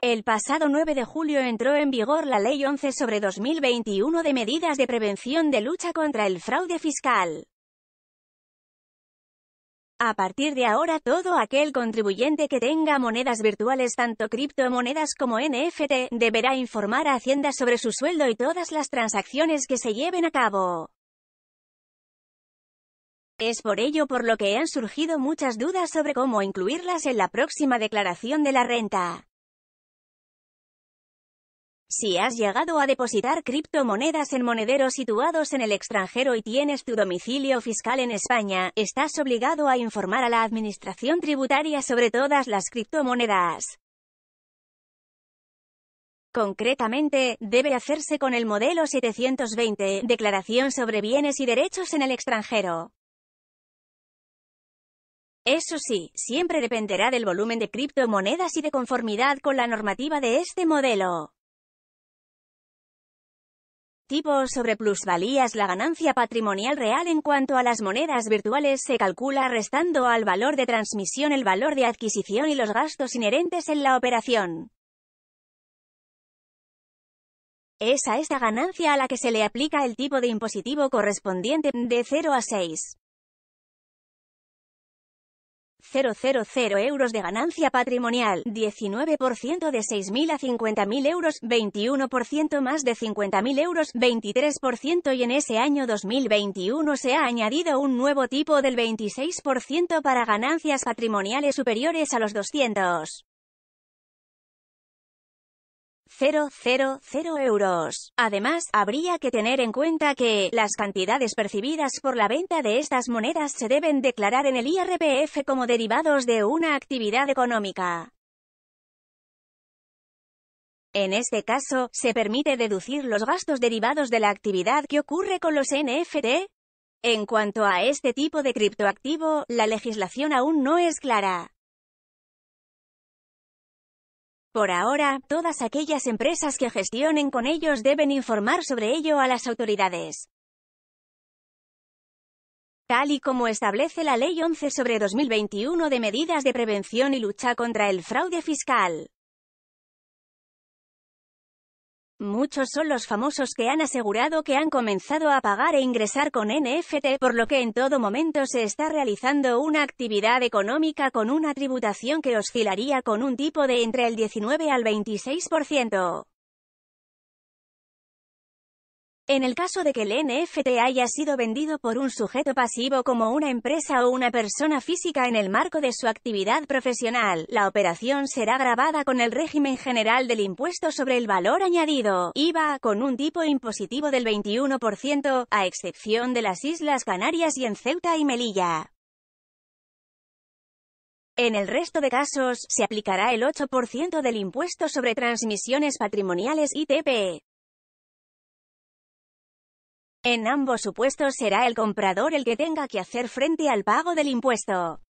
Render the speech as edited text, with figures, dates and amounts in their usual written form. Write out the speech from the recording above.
El pasado 9 de julio entró en vigor la Ley 11/2021 de medidas de prevención de lucha contra el fraude fiscal. A partir de ahora, todo aquel contribuyente que tenga monedas virtuales, tanto criptomonedas como NFT, deberá informar a Hacienda sobre su sueldo y todas las transacciones que se lleven a cabo. Es por ello por lo que han surgido muchas dudas sobre cómo incluirlas en la próxima declaración de la renta. Si has llegado a depositar criptomonedas en monederos situados en el extranjero y tienes tu domicilio fiscal en España, estás obligado a informar a la Administración Tributaria sobre todas las criptomonedas. Concretamente, debe hacerse con el modelo 720, Declaración sobre bienes y derechos en el extranjero. Eso sí, siempre dependerá del volumen de criptomonedas y de conformidad con la normativa de este modelo. Tipo sobre plusvalías. La ganancia patrimonial real en cuanto a las monedas virtuales se calcula restando al valor de transmisión el valor de adquisición y los gastos inherentes en la operación. Es a esta ganancia a la que se le aplica el tipo de impositivo correspondiente, de 0 a 6. 000 euros de ganancia patrimonial, 19% de 6.000 a 50.000 euros, 21% más de 50.000 euros, 23%, y en ese año 2021 se ha añadido un nuevo tipo del 26% para ganancias patrimoniales superiores a los 200.000 euros. Además, habría que tener en cuenta que las cantidades percibidas por la venta de estas monedas se deben declarar en el IRPF como derivados de una actividad económica. En este caso, se permite deducir los gastos derivados de la actividad que ocurre con los NFT. En cuanto a este tipo de criptoactivo, la legislación aún no es clara. Por ahora, todas aquellas empresas que gestionen con ellos deben informar sobre ello a las autoridades. Tal y como establece la Ley 11/2021 de medidas de prevención y lucha contra el fraude fiscal. Muchos son los famosos que han asegurado que han comenzado a pagar e ingresar con NFT, por lo que en todo momento se está realizando una actividad económica con una tributación que oscilaría con un tipo de entre el 19 al 26%. En el caso de que el NFT haya sido vendido por un sujeto pasivo como una empresa o una persona física en el marco de su actividad profesional, la operación será gravada con el régimen general del impuesto sobre el valor añadido, IVA, con un tipo impositivo del 21%, a excepción de las Islas Canarias y en Ceuta y Melilla. En el resto de casos, se aplicará el 8% del impuesto sobre transmisiones patrimoniales ITP. En ambos supuestos será el comprador el que tenga que hacer frente al pago del impuesto.